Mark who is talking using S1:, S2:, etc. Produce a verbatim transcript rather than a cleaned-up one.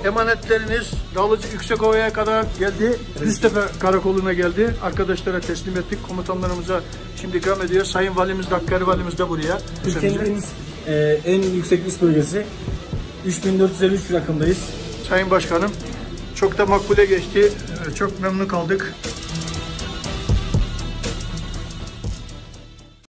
S1: Emanetleriniz Dağlıcı Yüksekova'ya kadar geldi. Düztepe Karakolu'na geldi. Arkadaşlara teslim ettik. Komutanlarımıza şimdi ikram ediyor. Sayın Valimiz de, Hakkari Valimiz de buraya.
S2: Türkiye'nin en, e, en yüksek üst bölgesi. üç bin dört yüz elli üç rakımdayız.
S1: Sayın Başkanım, çok da makbule geçti. Çok memnun kaldık.